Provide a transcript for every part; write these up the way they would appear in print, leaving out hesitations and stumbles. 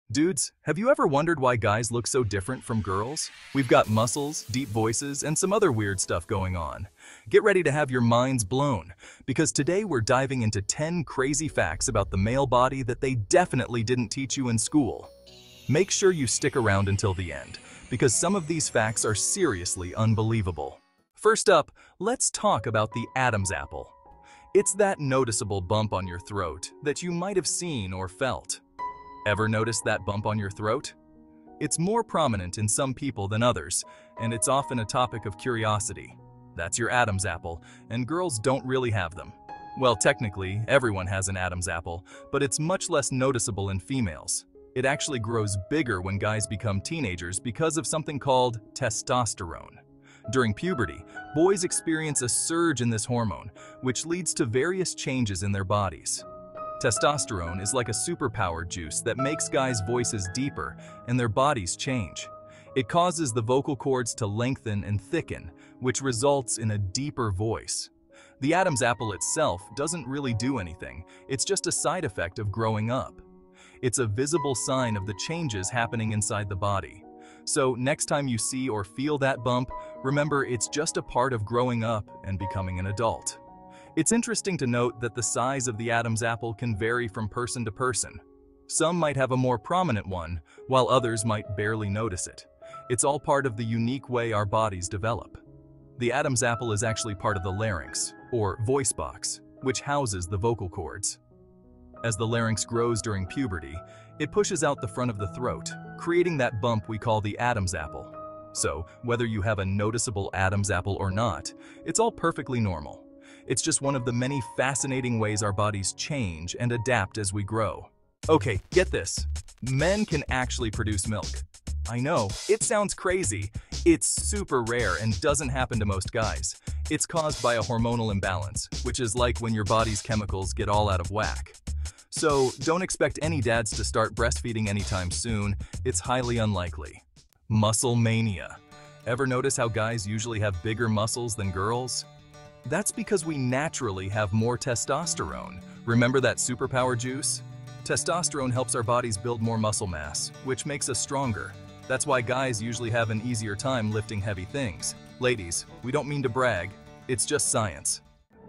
Dudes, have you ever wondered why guys look so different from girls? We've got muscles, deep voices, and some other weird stuff going on. Get ready to have your minds blown, because today we're diving into 10 crazy facts about the male body that they definitely didn't teach you in school. Make sure you stick around until the end, because some of these facts are seriously unbelievable. First up, let's talk about the Adam's apple. It's that noticeable bump on your throat that you might have seen or felt. Ever noticed that bump on your throat? It's more prominent in some people than others, and it's often a topic of curiosity. That's your Adam's apple, and girls don't really have them. Well, technically, everyone has an Adam's apple, but it's much less noticeable in females. It actually grows bigger when guys become teenagers because of something called testosterone. During puberty, boys experience a surge in this hormone, which leads to various changes in their bodies. Testosterone is like a superpower juice that makes guys' voices deeper and their bodies change. It causes the vocal cords to lengthen and thicken, which results in a deeper voice. The Adam's apple itself doesn't really do anything, it's just a side effect of growing up. It's a visible sign of the changes happening inside the body. So next time you see or feel that bump, remember it's just a part of growing up and becoming an adult. It's interesting to note that the size of the Adam's apple can vary from person to person. Some might have a more prominent one, while others might barely notice it. It's all part of the unique way our bodies develop. The Adam's apple is actually part of the larynx, or voice box, which houses the vocal cords. As the larynx grows during puberty, it pushes out the front of the throat, creating that bump we call the Adam's apple. So, whether you have a noticeable Adam's apple or not, it's all perfectly normal. It's just one of the many fascinating ways our bodies change and adapt as we grow. Okay, get this. Men can actually produce milk. I know, it sounds crazy. It's super rare and doesn't happen to most guys. It's caused by a hormonal imbalance, which is like when your body's chemicals get all out of whack. So, don't expect any dads to start breastfeeding anytime soon. It's highly unlikely. Muscle mania. Ever notice how guys usually have bigger muscles than girls? That's because we naturally have more testosterone. Remember that superpower juice? Testosterone helps our bodies build more muscle mass, which makes us stronger. That's why guys usually have an easier time lifting heavy things. Ladies, we don't mean to brag, it's just science.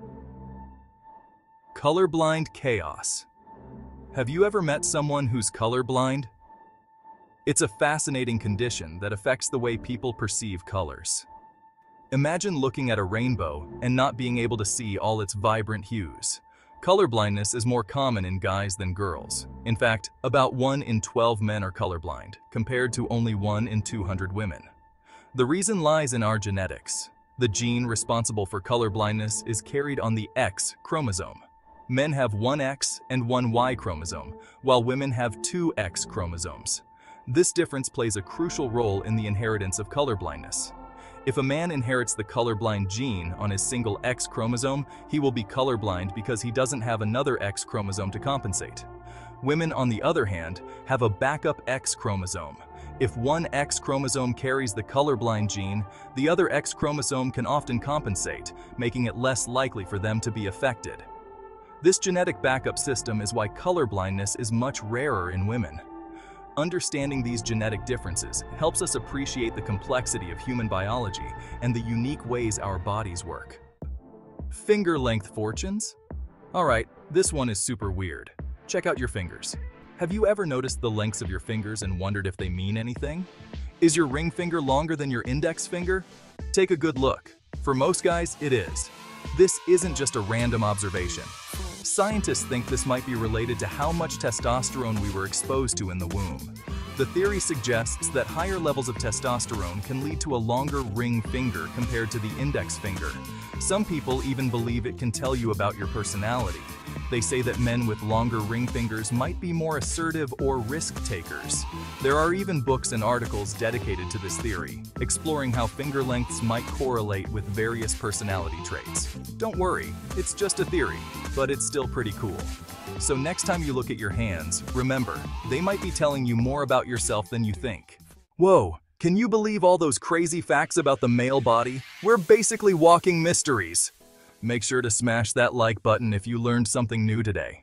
Colorblind chaos. Have you ever met someone who's colorblind? It's a fascinating condition that affects the way people perceive colors. Imagine looking at a rainbow and not being able to see all its vibrant hues. Colorblindness is more common in guys than girls. In fact, about 1 in 12 men are colorblind, compared to only 1 in 200 women. The reason lies in our genetics. The gene responsible for colorblindness is carried on the X chromosome. Men have one X and one Y chromosome, while women have 2 X chromosomes. This difference plays a crucial role in the inheritance of colorblindness. If a man inherits the colorblind gene on his single X chromosome, he will be colorblind because he doesn't have another X chromosome to compensate. Women, on the other hand, have a backup X chromosome. If one X chromosome carries the colorblind gene, the other X chromosome can often compensate, making it less likely for them to be affected. This genetic backup system is why colorblindness is much rarer in women. Understanding these genetic differences helps us appreciate the complexity of human biology and the unique ways our bodies work. Finger-length fortunes? Alright, this one is super weird. Check out your fingers. Have you ever noticed the lengths of your fingers and wondered if they mean anything? Is your ring finger longer than your index finger? Take a good look. For most guys, it is. This isn't just a random observation. Scientists think this might be related to how much testosterone we were exposed to in the womb. The theory suggests that higher levels of testosterone can lead to a longer ring finger compared to the index finger. Some people even believe it can tell you about your personality. They say that men with longer ring fingers might be more assertive or risk takers. There are even books and articles dedicated to this theory, exploring how finger lengths might correlate with various personality traits. Don't worry, it's just a theory, but it's still pretty cool. So next time you look at your hands, remember, they might be telling you more about yourself than you think. Whoa, can you believe all those crazy facts about the male body? We're basically walking mysteries. Make sure to smash that like button if you learned something new today.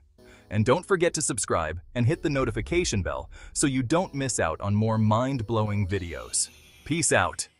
And don't forget to subscribe and hit the notification bell so you don't miss out on more mind-blowing videos. Peace out.